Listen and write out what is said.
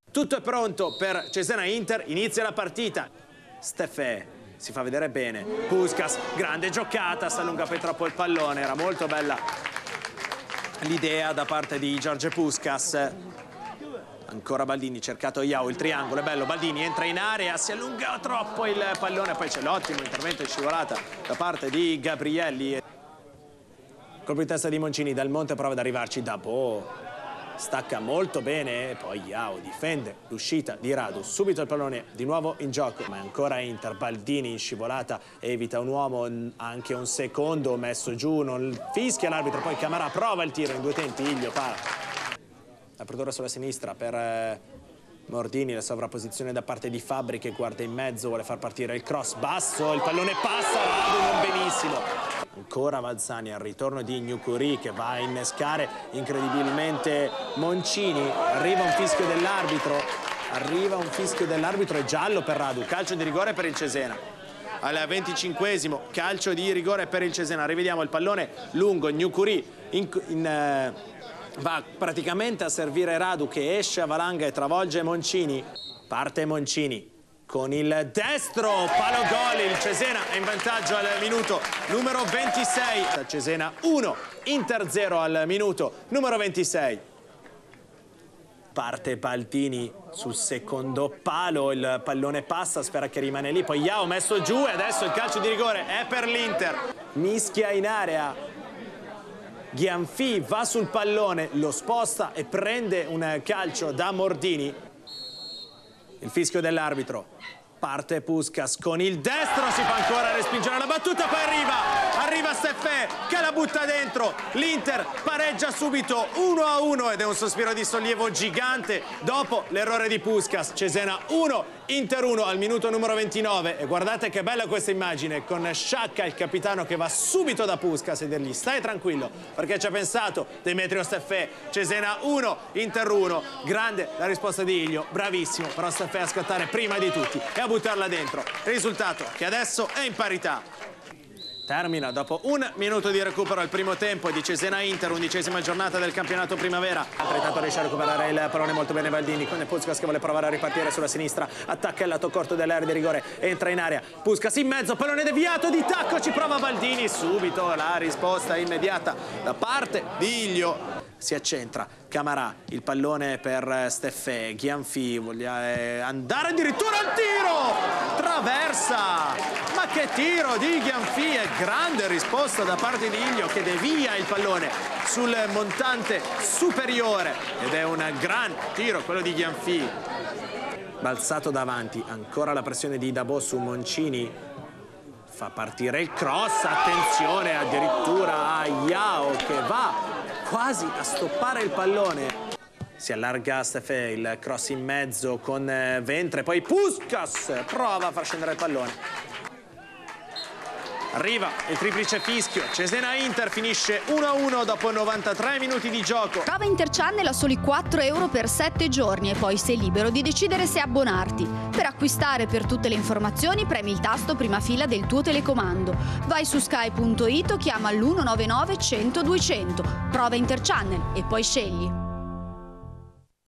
Tutto è pronto per Cesena-Inter, inizia la partita. Steffè si fa vedere bene. Puskás, grande giocata, si allunga poi troppo il pallone. Era molto bella l'idea da parte di George Puskás. Ancora Baldini, cercato Yao, il triangolo, è bello, Baldini entra in area, si allunga troppo il pallone, poi c'è l'ottimo intervento in scivolata da parte di Gabrielli. Colpo di testa di Moncini, Dal Monte prova ad arrivarci, Dabo stacca molto bene, poi Yao difende l'uscita di Radu, subito il pallone di nuovo in gioco, ma è ancora Inter, Baldini in scivolata, evita un uomo, anche un secondo messo giù, non fischia l'arbitro, poi Camarà prova il tiro in due tempi, Iglio para. Apertura sulla sinistra per Mordini, la sovrapposizione da parte di Fabbri che guarda in mezzo, vuole far partire il cross basso, il pallone passa, Radu non benissimo. Ancora Valzani al ritorno di Gnukuri che va a innescare incredibilmente Moncini, arriva un fischio dell'arbitro, è giallo per Radu, calcio di rigore per il Cesena. Al 25esimo, calcio di rigore per il Cesena, rivediamo il pallone lungo, Gnukuri va praticamente a servire Radu che esce a valanga e travolge Moncini. Parte Moncini con il destro, palo gol, il Cesena è in vantaggio al minuto numero 26. Cesena 1, Inter 0 al minuto numero 26. Parte Baldini sul secondo palo, il pallone passa, spera che rimane lì, poi Yao messo giù e adesso il calcio di rigore è per l'Inter. Mischia in area. Ghianfi va sul pallone, lo sposta e prende un calcio da Mordini. Il fischio dell'arbitro. Parte Puskás con il destro, si fa ancora respingere la battuta, poi arriva Steffè che la butta dentro. L'Inter pareggia subito 1-1 ed è un sospiro di sollievo gigante dopo l'errore di Puskás. Cesena 1, Inter 1 al minuto numero 29 e guardate che bella questa immagine con Sciacca, il capitano, che va subito da Puskás e dirgli stai tranquillo perché ci ha pensato Demetrio Steffè. Cesena 1, Inter 1, grande la risposta di Iglio, bravissimo però Steffè a scattare prima di tutti e a buttarla dentro. Risultato che adesso è in parità. Termina dopo un minuto di recupero il primo tempo di Cesena-Inter, 11ª giornata del campionato primavera. Intanto riesce a recuperare il pallone molto bene Baldini con Puskás che vuole provare a ripartire sulla sinistra, attacca il lato corto dell'area di rigore, entra in area, Puskás in mezzo, pallone deviato di tacco, ci prova Baldini, subito la risposta immediata da parte di Iglio. Si accentra, Camarà, il pallone per Steffè, Ghianfi vuole andare addirittura al tiro, traversa, ma che tiro di Ghianfi, è grande risposta da parte di Iglio che devia il pallone sul montante superiore ed è un gran tiro quello di Ghianfi. Balzato davanti, ancora la pressione di Dabo su Moncini, fa partire il cross, attenzione addirittura a Yao che va quasi a stoppare il pallone. Si allarga Steffè, il cross in mezzo con Ventre, poi Puskás prova a far scendere il pallone. Arriva il triplice fischio, Cesena-Inter finisce 1-1 dopo 93 minuti di gioco. Prova Interchannel a soli 4 euro per 7 giorni e poi sei libero di decidere se abbonarti. Per acquistare per tutte le informazioni premi il tasto prima fila del tuo telecomando. Vai su sky.it o chiama l'199 100 200. Prova Interchannel e poi scegli.